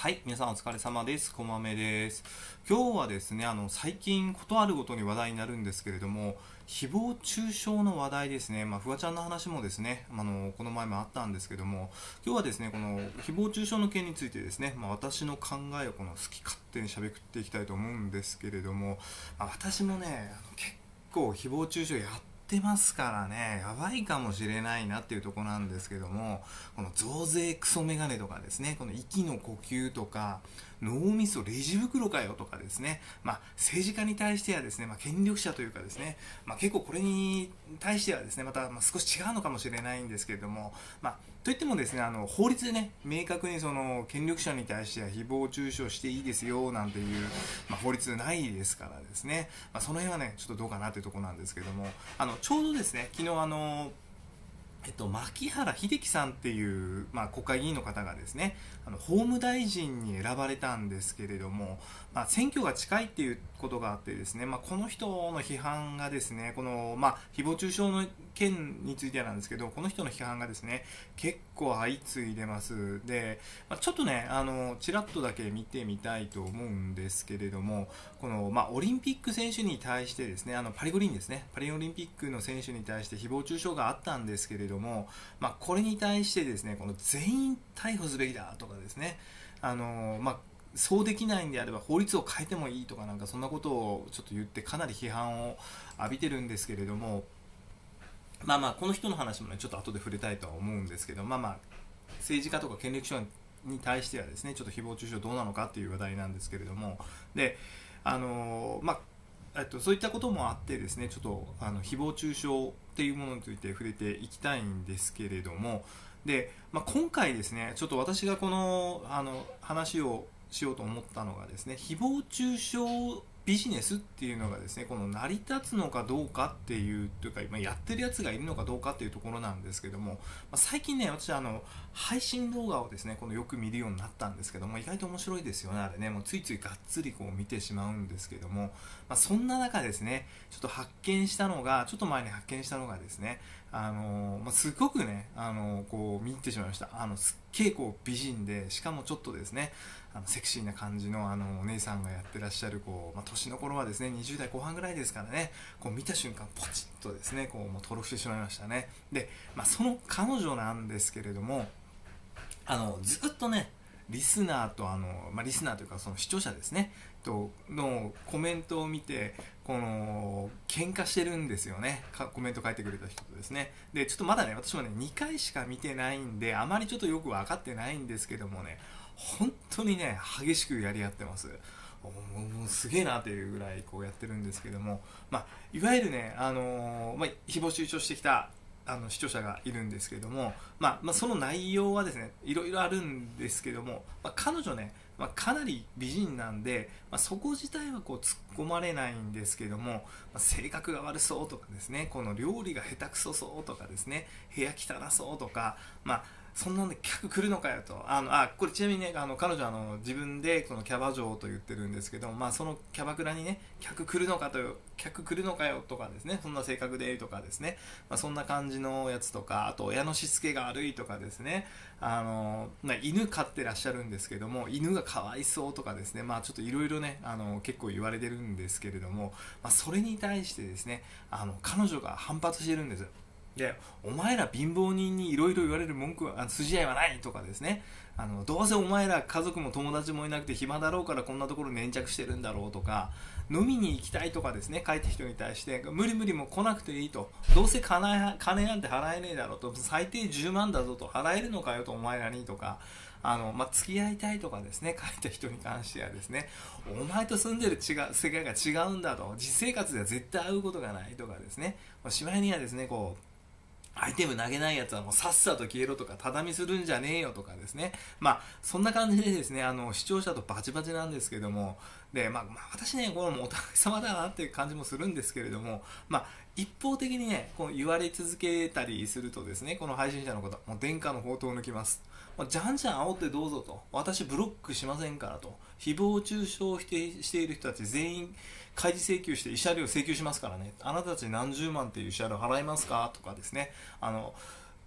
はい、皆さんお疲れ様です。こまめです。今日はですね、最近ことあるごとに話題になるんですけれども、誹謗中傷の話題ですね。フワちゃんの話もですね、この前もあったんですけども、今日はですね、この誹謗中傷の件についてですね、私の考えを好き勝手に喋っていきたいと思うんですけれども、私もね、結構誹謗中傷やってますからね、やばいかもしれないなっていうところなんですけども、この増税クソメガネとかですね、この息の呼吸とか脳みそレジ袋かよとかですね、政治家に対してはですね、権力者というかですね、結構これに対してはですね、また少し違うのかもしれないんですけれども、といってもですね、法律でね、明確にその権力者に対しては誹謗中傷していいですよなんていう、法律ないですからですね、その辺はね、ちょっとどうかなというところなんですけども、ちょうどですね、昨日牧原秀樹さんっていう、国会議員の方がですね、法務大臣に選ばれたんですけれども、選挙が近いっていうことがあってですね、この人の批判がですね、この、誹謗中傷の件についてなんですけど、この人の批判がですね、結構相次いでます。で、ちょっとね、ちらっとだけ見てみたいと思うんですけれども、この、オリンピック選手に対してですね、パリ五輪ですね、パリオリンピックの選手に対して誹謗中傷があったんですけれども、これに対してですね、この全員逮捕すべきだとかですね、そうできないんであれば法律を変えてもいいとか、なんかそんなことをちょっと言ってかなり批判を浴びてるんですけれども、この人の話もねちょっと後で触れたいとは思うんですけど、政治家とか権力者に対してはですね、ちょっと誹謗中傷どうなのかっていう話題なんですけれども、でそういったこともあってですね、ちょっと誹謗中傷っていうものについて触れていきたいんですけれども、で、今回ですね、ちょっと私がこの話をしようと思ったのがですね、誹謗中傷ビジネスっていうのがですね、この成り立つのかどうかっていうというか、やってるやつがいるのかどうかっていうところなんですけども、最近ね、私配信動画をですね、よく見るようになったんですけども、意外と面白いですよね、あれね。もうついついがっつりこう見てしまうんですけども、そんな中ですね、ちょっとちょっと前に発見したのがですね、すごくね、こう見入ってしまいました。すっげえこう美人で、しかもちょっとですね、セクシーな感じのお姉さんがやってらっしゃるこう、年の頃はですね20代後半ぐらいですからね、こう見た瞬間ポチッとですねこうもう登録してしまいましたね。で、その彼女なんですけれども、ずっとねリスナーとリスナーというかその視聴者ですねとのコメントを見て、この喧嘩してるんですよね、コメント書いてくれた人とですね。で、ちょっとまだね私もね2回しか見てないんであまりちょっとよく分かってないんですけどもね、本当にね激しくやり合ってます。もうすげえなっていうぐらいこうやってるんですけども、いわゆるね、誹謗中傷してきた視聴者がいるんですけども、その内容はですねいろいろあるんですけども、彼女ね、かなり美人なんで、そこ自体はこう突っ込まれないんですけども、性格が悪そうとかですね、この料理が下手くそそうとかですね、部屋汚そうとか、そんなんで客来るのかよと。これちなみにね、彼女自分でこのキャバ嬢と言ってるんですけど、そのキャバクラにね、客来るのかよとかですね、そんな性格でとかですね、そんな感じのやつとか、あと親のしつけが悪いとかですね、犬飼ってらっしゃるんですけども、犬がかわいそうとかですね、ちょっといろいろね、結構言われてるんですけれども、それに対してですね、彼女が反発してるんです。で、お前ら貧乏人にいろいろ言われる文句は筋合いはないとかですね、どうせお前ら家族も友達もいなくて暇だろうからこんなところ粘着してるんだろうとか、飲みに行きたいとかですね、帰った人に対して無理無理も来なくていいと、どうせ金なんて払えねえだろうと、最低10万だぞと、払えるのかよとお前らにとか、付き合いたいとかですね、書いた人に関してはですね、お前と住んでる世界が違うんだと、実生活では絶対会うことがないとかですね、しまいにはですね、こうアイテム投げないやつはもうさっさと消えろとか、ただみするんじゃねえよとかですね、そんな感じでですね、視聴者とバチバチなんですけども、で、私ね、これもお互い様だなっていう感じもするんですけれども、一方的にね、こう言われ続けたりするとですね、この配信者の方、もう殿下の宝刀を抜きます。じゃんじゃん煽ってどうぞと、私ブロックしませんからと、誹謗中傷を否定している人たち全員開示請求して慰謝料請求しますからね、あなたたち何十万っていう慰謝料払いますかとかですね、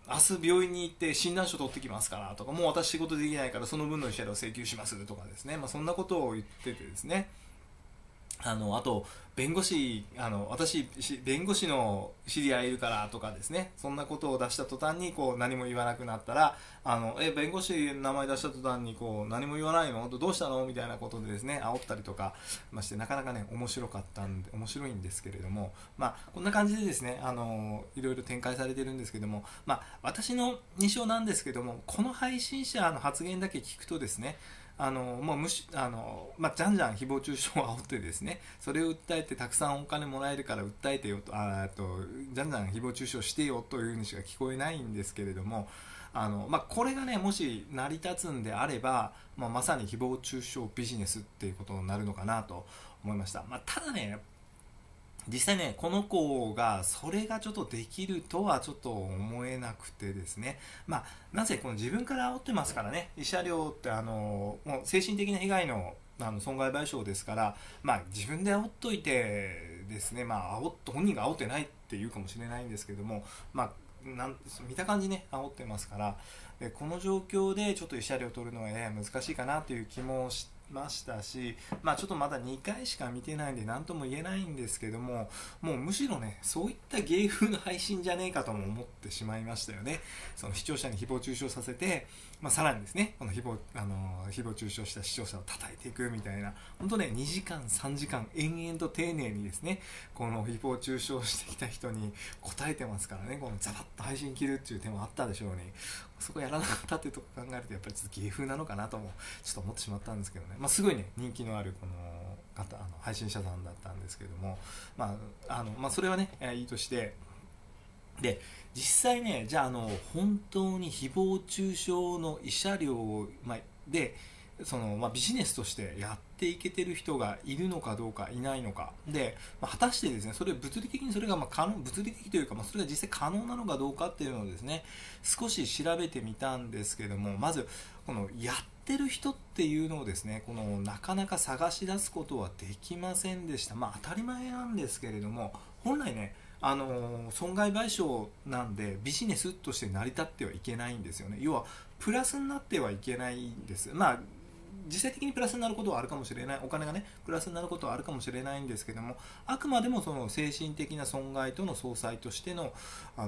明日病院に行って診断書取ってきますからとか、もう私仕事できないからその分の慰謝料を請求しますとかですね、そんなことを言っててですね、あと弁護士私弁護士の知り合いいるからとかですね、そんなことを出した途端に何も言わなくなったら、弁護士の名前出した途端に何も言わないのどうしたのみたいなことでですね煽ったりとかして、なかなかね面白いんですけれども、こんな感じでですねいろいろ展開されてるんですけども、私の印象なんですけども、この配信者の発言だけ聞くとですね、じゃんじゃん誹謗中傷を煽ってですね、それを訴えてたくさんお金もらえるから訴えてよと、じゃんじゃん誹謗中傷してよというふうにしか聞こえないんですけれども、これがねもし成り立つんであれば、まさに誹謗中傷ビジネスっていうことになるのかなと思いました。ただね、実際ねこの子がそれがちょっとできるとはちょっと思えなくてですね、なぜこの自分から煽ってますからね、慰謝料ってもう精神的な被害の損害賠償ですから、自分で煽っといてですね、本人が煽ってないっていうかもしれないんですけども、見た感じね煽ってますから、この状況でちょっと慰謝料を取るのはやや難しいかなという気もしてましたし、ちょっとまだ2回しか見てないんで何とも言えないんですけども、もうむしろねそういった芸風の配信じゃねえかとも思ってしまいましたよね。その視聴者に誹謗中傷させて、さらにですねこの誹謗中傷した視聴者を叩いていくみたいな、本当ね2時間3時間延々と丁寧にですねこの誹謗中傷してきた人に答えてますからね、このザバッと配信切るっていう手もあったでしょうに、そこやらなかったっていうところを考えるとやっぱりちょっと芸風なのかなともちょっと思ってしまったんですけどね、すごいね人気のあるこの方配信者さんだったんですけども、それはねいいとして、で実際ねじゃあ本当に誹謗中傷の慰謝料でビジネスとしてやっていけてる人がいるのかどうかいないのかで、果たしてですねそれ物理的にそれが物理的というか、それが実際可能なのかどうかっていうのをですね少し調べてみたんですけども、まずこのやってる人っていうのをですねなかなか探し出すことはできませんでした。当たり前なんですけれども、本来ね損害賠償なんでビジネスとして成り立ってはいけないんですよね。要はプラスになってはいけないんです。実際的にプラスになることはあるかもしれない、お金がねプラスになることはあるかもしれないんですけども、あくまでもその精神的な損害との相殺としての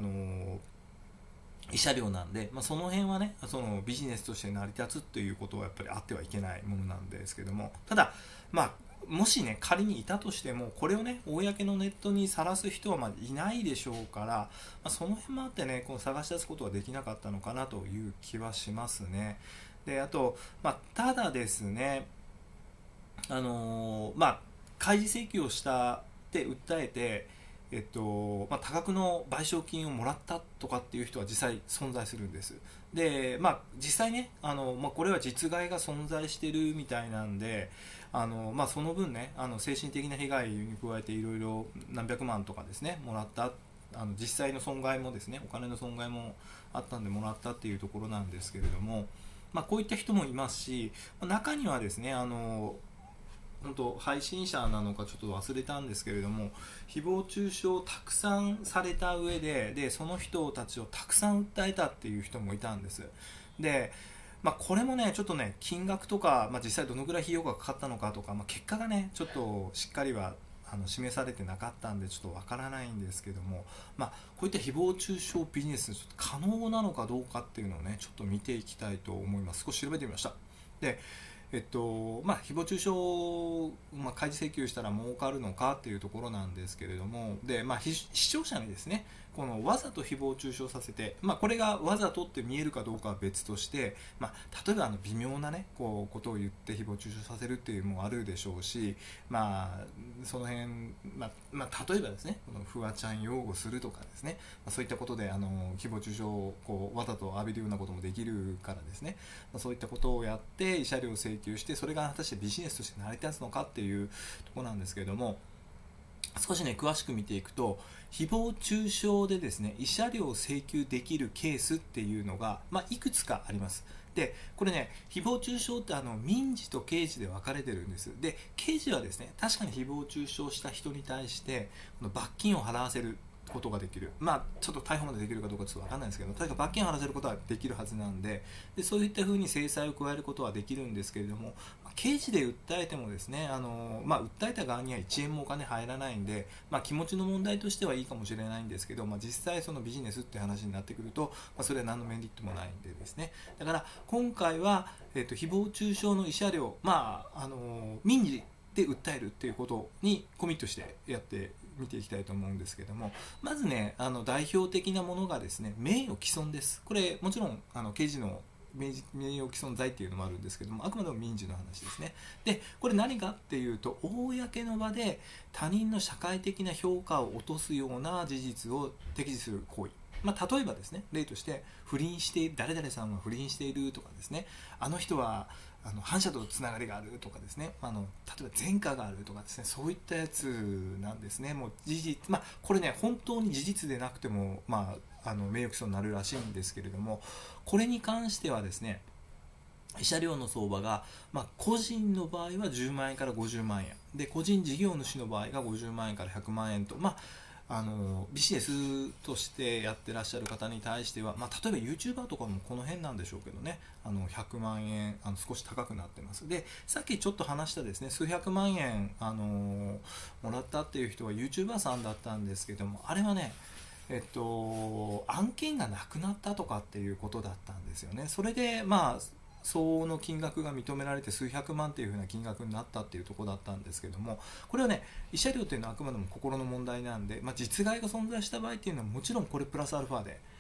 慰謝料なんで、その辺はねそのビジネスとして成り立つっていうことはやっぱりあってはいけないものなんですけども、ただもしね仮にいたとしてもこれをね公のネットにさらす人はいないでしょうから、その辺もあってねこの探し出すことはできなかったのかなという気はしますね。であと、ただですね開示請求をしたって訴えて多額の賠償金をもらったとかっていう人は実際存在するんです。で実際ねこれは実害が存在してるみたいなんでその分ね精神的な被害に加えていろいろ何百万とかですねもらった実際の損害もですねお金の損害もあったんでもらったっていうところなんですけれども、こういった人もいますし、中にはですね本当配信者なのかちょっと忘れたんですけれども、誹謗中傷をたくさんされた上でその人たちをたくさん訴えたっていう人もいたんです。でこれもねちょっとね金額とか、実際どのぐらい費用がかかったのかとか、結果がねちょっとしっかりは示されてなかったんでちょっとわからないんですけども、こういった誹謗中傷ビジネス可能なのかどうかっていうのをねちょっと見ていきたいと思います。少し調べてみました。で誹謗中傷、開示請求したら儲かるのかっていうところなんですけれども、で、視聴者にですねこのわざと誹謗中傷させて、これがわざとって見えるかどうかは別として、例えば微妙なねことを言って誹謗中傷させるっていうのもあるでしょうし、その辺、例えばですねこのフワちゃん擁護するとかですね、そういったことで誹謗中傷をわざと浴びるようなこともできるからですね、そういったことをやって慰謝料を請求して、それが果たしてビジネスとして成り立つのかっていうところなんですけれども、少しね詳しく見ていくと誹謗中傷でですね慰謝料を請求できるケースっていうのが、いくつかあります。でこれね誹謗中傷って民事と刑事で分かれてるんです。で刑事はですね確かに誹謗中傷した人に対してこの罰金を払わせる、 ことができる、ちょっと逮捕までできるかどうかちょっと分かんないですけど、とにかく罰金を払わせることはできるはずなんで、そういったふうに制裁を加えることはできるんですけれども、刑事で訴えてもですね、訴えた側には1円もお金入らないんで、気持ちの問題としてはいいかもしれないんですけど、実際そのビジネスって話になってくると、それは何のメリットもないんでですね、だから今回は、誹謗中傷の慰謝料、民事で訴えるっていうことにコミットしてやって見ていきたいと思うんですけども、まずね、代表的なものがですね、名誉毀損です。これもちろん刑事の名誉毀損罪っていうのもあるんですけども、あくまでも民事の話ですね。でこれ何かっていうと、公の場で他人の社会的な評価を落とすような事実を摘示する行為、例えばですね、例として不倫している、誰々さんは不倫しているとかですね、あの人は反社とつながりがあるとかですね、例えば前科があるとかですね、そういったやつなんですね。もう事実、これね本当に事実でなくても、名誉毀損になるらしいんですけれども、これに関してはですね、慰謝料の相場が、個人の場合は10万円から50万円で、個人事業主の場合が50万円から100万円と、ビジネスとしてやってらっしゃる方に対しては、例えば YouTuber とかもこの辺なんでしょうけどね、100万円少し高くなってます。でさっきちょっと話したですね、数百万円、もらったっていう人は YouTuber さんだったんですけども、あれはね案件がなくなったとかっていうことだったんですよね。それで相応の金額が認められて数百万っていう風な金額になったっていうところだったんですけども、これはね、慰謝料っていうのはあくまでも心の問題なんで、実害が存在した場合っていうのはもちろんこれプラスアルファで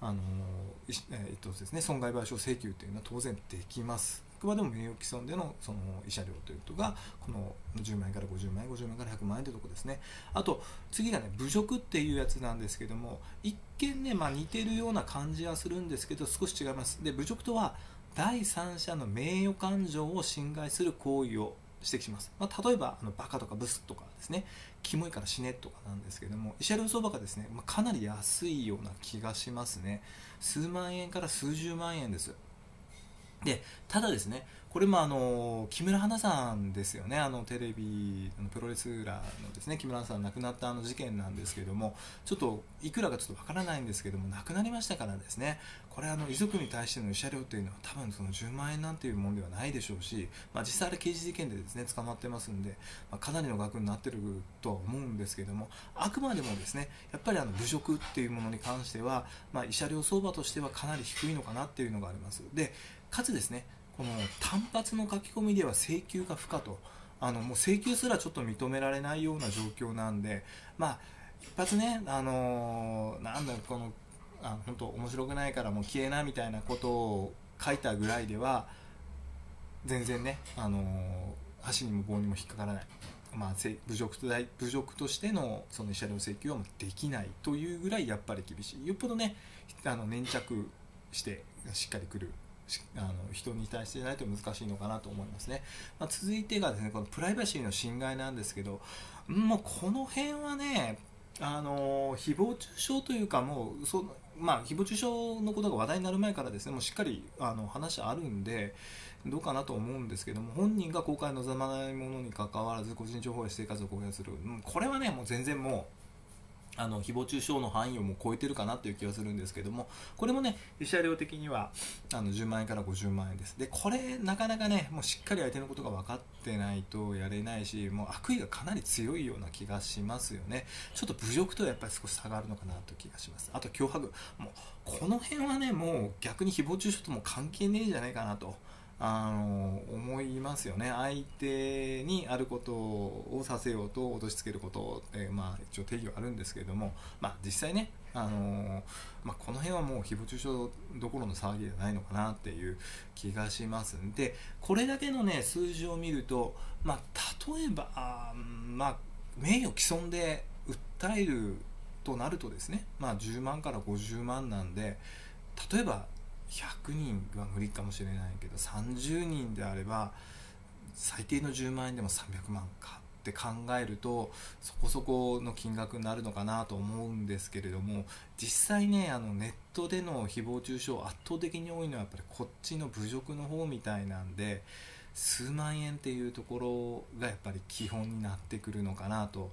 ですね、損害賠償請求っていうのは当然できます。あくまでも名誉毀損でのその慰謝料というのがこの10万円から50万円、50万円から100万円というところですね。あと次がね、侮辱っていうやつなんですけども、一見ね、似てるような感じはするんですけど少し違います。で侮辱とは第三者の名誉感情を侵害する行為を指摘します。例えばバカとかブスとかですね、キモいから死ねとかなんですけども、慰謝料相場がですね、かなり安いような気がしますね。数万円から数十万円です。でただですね、これも木村花さんですよね、テレビプロレスラーのですね、木村花さん亡くなった事件なんですけども、ちょっといくらかちょっとわからないんですけども、亡くなりましたからですね、これ遺族に対しての慰謝料というのは多分その10万円なんていうものではないでしょうし、実際あれ刑事事件でですね捕まってますんで、かなりの額になってるとは思うんですけども、あくまでもですね、やっぱり侮辱っていうものに関しては、慰謝料相場としてはかなり低いのかなっていうのがあります。でかつですね、この単発の書き込みでは請求が不可と、もう請求すらちょっと認められないような状況なんで、一発ね、なんだろう、この本当面白くないからもう消えなみたいなことを書いたぐらいでは全然ね、箸にも棒にも引っかからない、侮辱としてのその慰謝料請求はできないというぐらいやっぱり厳しい。よっぽどね、粘着してしっかりくる人に対してじゃないと難しいのかなと思いますね。続いてがですね、このプライバシーの侵害なんですけど、もうこの辺はね、誹謗中傷というか、もう誹謗中傷のことが話題になる前からですね、もうしっかり話あるんでどうかなと思うんですけども、本人が公開望まないものにかかわらず個人情報や生活を公開する、これはねもう全然もう誹謗中傷の範囲をもう超えてるかなという気がするんですけども、これもね慰謝料的には10万円から50万円です。でこれなかなかね、もうしっかり相手のことが分かってないとやれないし、もう悪意がかなり強いような気がしますよね。ちょっと侮辱とはやっぱり少し差があるのかなという気がします。あと脅迫、もうこの辺はねもう逆に誹謗中傷とも関係ねえじゃないかなと思いますよね。相手にあることをさせようと脅しつけることって、一応定義はあるんですけれども、実際ね、この辺はもう誹謗中傷どころの騒ぎじゃないのかなっていう気がしますんで、これだけのね数字を見ると、例えば名誉毀損で訴えるとなるとですね、10万から50万なんで、例えば100人は無理かもしれないけど30人であれば最低の10万円でも300万かって考えるとそこそこの金額になるのかなと思うんですけれども、実際ねネットでの誹謗中傷圧倒的に多いのはやっぱりこっちの侮辱の方みたいなんで、数万円っていうところがやっぱり基本になってくるのかなと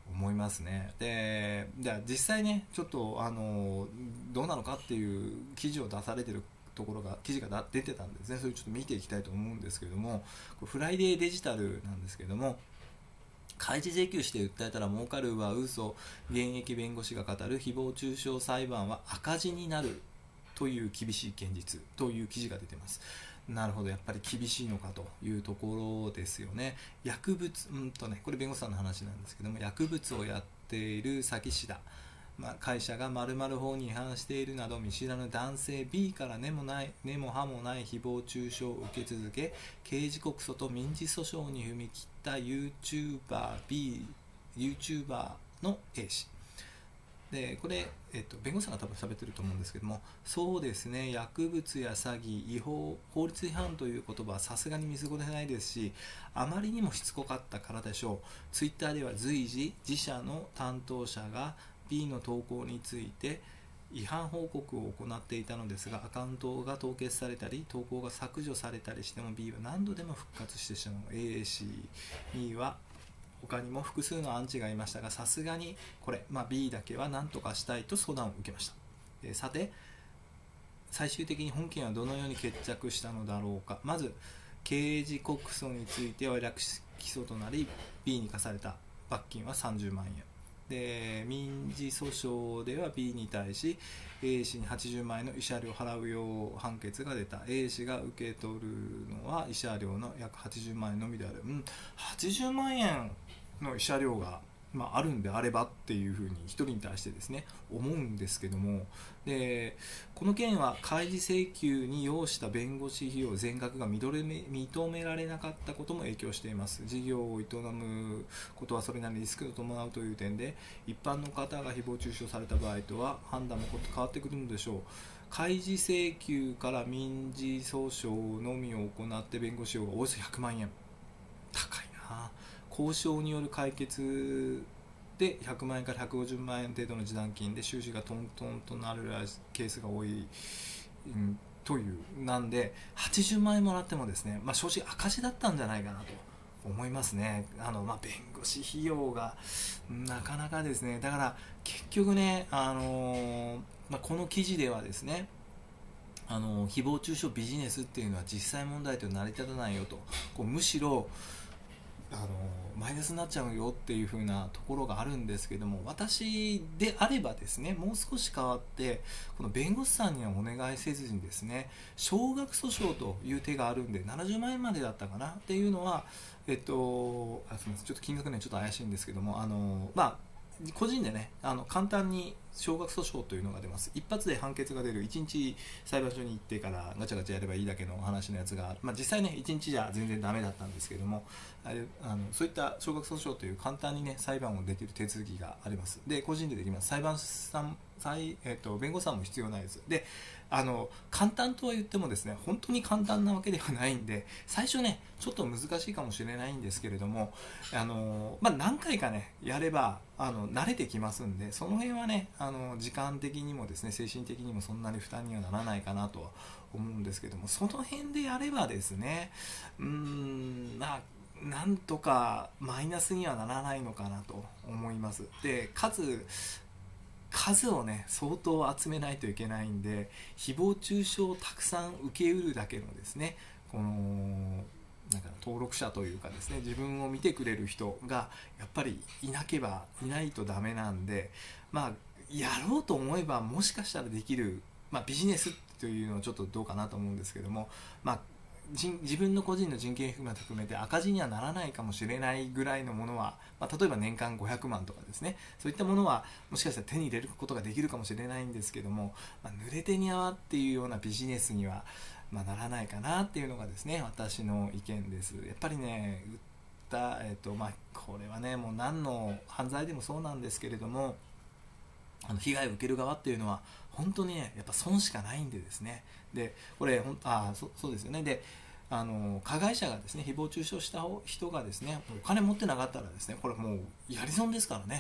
思いますね。で実際ねちょっとどうなのかっていう記事を出されてるところが記事が出てたんですね。それをちょっと見ていきたいと思うんですけども、フライデーデジタルなんですけども、開示請求して訴えたら儲かるは嘘、現役弁護士が語る誹謗中傷裁判は赤字になるという厳しい現実という記事が出てます。なるほど、やっぱり厳しいのかというところですよね。薬物、これ弁護士さんの話なんですけども、薬物をやっている詐欺師だ、会社が〇〇法に違反しているなど見知らぬ男性 B から根も葉もない誹謗中傷を受け続け、刑事告訴と民事訴訟に踏み切った YouTuber の A 氏で、これ、弁護士さんが多分喋ってると思うんですけども、そうですね、薬物や詐欺、違法、法律違反という言葉はさすがに見過ごせないですし、あまりにもしつこかったからでしょう。ツイッターでは随時自社の担当者が B の投稿について違反報告を行っていたのですが、アカウントが凍結されたり投稿が削除されたりしても B は何度でも復活してしまう。 A 氏には他にも複数のアンチがいましたが、さすがにこれ、B だけは何とかしたいと相談を受けました。さて最終的に本件はどのように決着したのだろうか。まず刑事告訴については略式起訴となり B に課された罰金は30万円で、民事訴訟では B に対し A 氏に80万円の慰謝料を払うよう判決が出た。 A 氏が受け取るのは慰謝料の約80万円のみである。80万円の慰謝料が、あるんであればっていうふうに一人に対してですね思うんですけども、でこの件は開示請求に要した弁護士費用全額が認められなかったことも影響しています。事業を営むことはそれなりにリスクを伴うという点で、一般の方が誹謗中傷された場合とは判断も変わってくるのでしょう。開示請求から民事訴訟のみを行って弁護士費用がおよそ100万円、高いな。交渉による解決で100万円から150万円程度の示談金で収支がトントンとなるケースが多い、というなんで80万円もらってもですね、正直赤字だったんじゃないかなと思いますね。弁護士費用がなかなかですね。だから結局ね、この記事ではですね、誹謗中傷ビジネスっていうのは実際問題と成り立たないよと、むしろマイナスになっちゃうよっていう風なところがあるんですけども、私であればですね、もう少し変わってこの弁護士さんにはお願いせずにですね、少額訴訟という手があるんで70万円までだったかなっていうのはすみません、ちょっと金額ねちょっと怪しいんですけども、個人でね簡単に少額訴訟というのが出ます。一発で判決が出る、1日裁判所に行ってからガチャガチャやればいいだけの話のやつが、実際ね1日じゃ全然ダメだったんですけども、そういった少額訴訟という簡単にね裁判をできる手続きがあります。で個人でできます。裁判さん、弁護士さんも必要ないです。で簡単とは言ってもですね、本当に簡単なわけではないんで、最初ねちょっと難しいかもしれないんですけれども、何回かねやれば慣れてきますんで、その辺はね時間的にもですね精神的にもそんなに負担にはならないかなとは思うんですけども、その辺でやればですねなんとかマイナスにはならないのかなと思います。でかつ数をね相当集めないといけないんで、誹謗中傷をたくさん受けうるだけのですねこの登録者というかですね、自分を見てくれる人がやっぱりいないとダメなんで、やろうと思えばもしかしたらできる、ビジネスというのはちょっとどうかなと思うんですけども、自分の個人の人件費も含めて赤字にはならないかもしれないぐらいのものは、例えば年間500万とかですね、そういったものはもしかしたら手に入れることができるかもしれないんですけども、濡れ手に泡っていうようなビジネスには、ならないかなっていうのがですね私の意見です。やっぱりねこれはねもう何の犯罪でもそうなんですけれども、被害を受ける側っていうのは本当にねやっぱ損しかないんでですね、でこれそうですよね。で加害者がですね誹謗中傷した人がですねお金持ってなかったらですね、これもうやり損ですからね。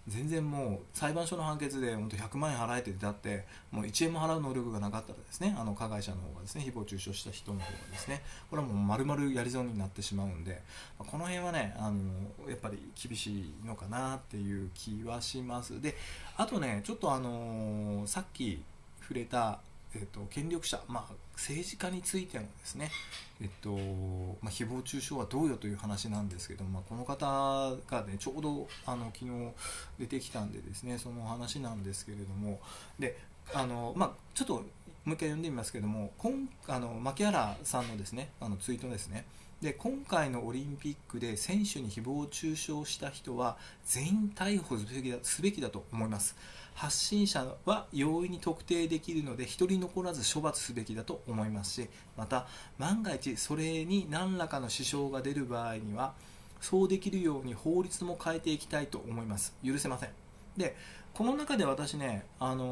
全然もう裁判所の判決で本当100万円払えて出たってもう1円も払う能力がなかったらですね、加害者の方がですね、誹謗中傷した人の方がですね、これはもう丸々やり損になってしまうんで、この辺はねやっぱり厳しいのかなっていう気はします。であとね、ちょっとさっき触れた権力者、政治家についてのですね、誹謗中傷はどうよという話なんですけども、この方がねちょうど昨日出てきたんでですね、その話なんですけれども、でちょっともう一回読んでみますけども、牧原さんのですねツイートですね。で今回のオリンピックで選手に誹謗中傷した人は全員逮捕すべきだと思います。発信者は容易に特定できるので一人残らず処罰すべきだと思いますし、また万が一それに何らかの支障が出る場合にはそうできるように法律も変えていきたいと思います。許せません。でこの中で私ね、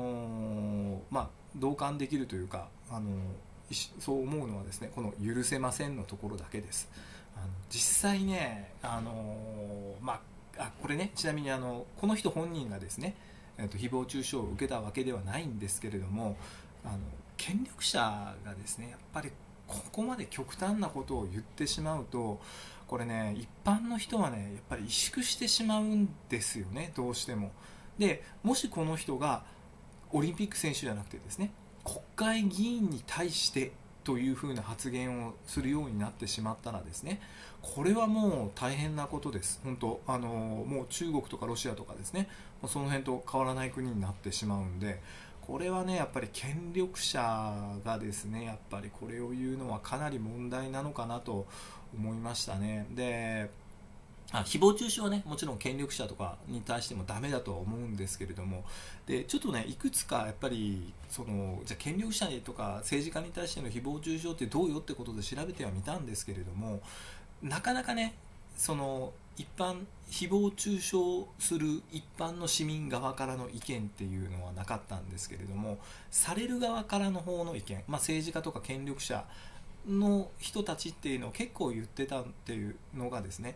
同感できるというかそう思うのはですね、この許せませんのところだけです。実際ね、これね、ちなみにこの人本人がですね、誹謗中傷を受けたわけではないんですけれども、権力者がですねやっぱりここまで極端なことを言ってしまうと、これね一般の人はねやっぱり萎縮してしまうんですよね、どうしても。でもしこの人がオリンピック選手じゃなくてですね、国会議員に対してというふうな発言をするようになってしまったらですね、これはもう大変なことです。本当もう中国とかロシアとかですね、その辺と変わらない国になってしまうんで、これはねやっぱり権力者がですねやっぱりこれを言うのはかなり問題なのかなと思いましたね。で誹謗中傷はねもちろん権力者とかに対してもダメだとは思うんですけれども、でちょっとねいくつかやっぱりじゃあ権力者とか政治家に対しての誹謗中傷ってどうよってことで調べてはみたんですけれども、なかなかね一般誹謗中傷する一般の市民側からの意見っていうのはなかったんですけれども、される側からの方の意見、政治家とか権力者の人たちっていうのを結構言ってたっていうのがですね、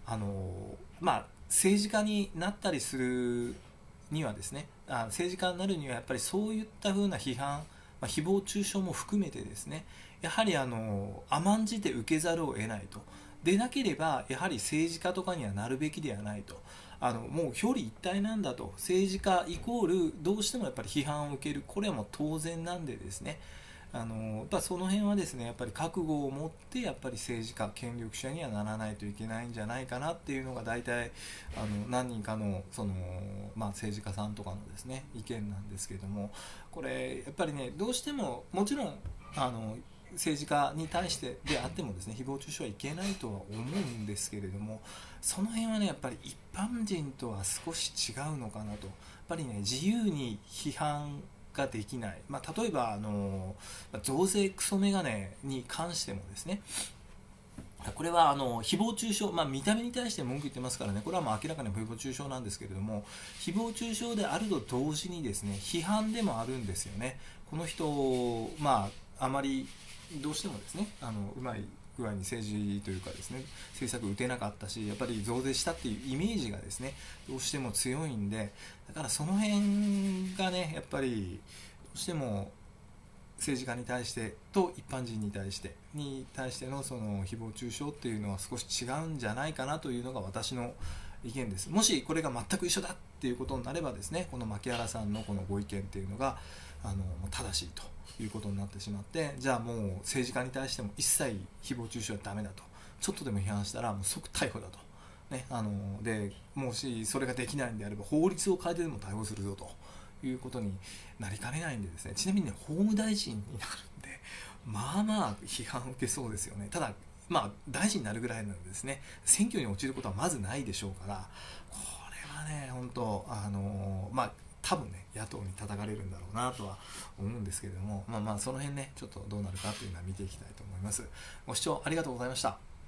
政治家になったりするにはですね、政治家になるにはやっぱりそういった風な批判、誹謗中傷も含めてですね、やはり甘んじて受けざるを得ないと。でなければやはり政治家とかにはなるべきではないと。もう表裏一体なんだと。政治家イコールどうしてもやっぱり批判を受ける、これはもう当然なんでですね、やっぱその辺はですねやっぱり覚悟を持ってやっぱり政治家権力者にはならないといけないんじゃないかなっていうのが大体何人かの政治家さんとかのですね意見なんですけれども、これやっぱりねどうしてももちろん政治家に対してであってもですね誹謗中傷はいけないとは思うんですけれども、その辺はねやっぱり一般人とは少し違うのかなと。やっぱりね自由に批判ができない、例えば増税クソメガネに関してもですね、これは誹謗中傷、見た目に対して文句言ってますからね、これは明らかに誹謗中傷なんですけれども、誹謗中傷であると同時にですね批判でもあるんですよね。この人あまりどうしてもですねうまい具合に政治というかですね政策打てなかったし、やっぱり増税したっていうイメージがですねどうしても強いんで、だからその辺がねやっぱりどうしても政治家に対してと一般人に対してのその誹謗中傷っていうのは少し違うんじゃないかなというのが私の意見です。もしこれが全く一緒だっていうことになればですね、この牧原さんのこのご意見っていうのが正しいということになってしまって、じゃあもう政治家に対しても一切誹謗中傷はダメだと、ちょっとでも批判したらもう即逮捕だと、ね、でもしそれができないんであれば法律を変えてでも逮捕するぞということになりかねないんでですね、ちなみにね法務大臣になるんで批判を受けそうですよね。ただ大臣になるぐらいなのでですね選挙に落ちることはまずないでしょうから、これはね本当多分ね野党に叩かれるんだろうなとは思うんですけれども、その辺ねちょっとどうなるかというのは見ていきたいと思います。ご視聴ありがとうございました。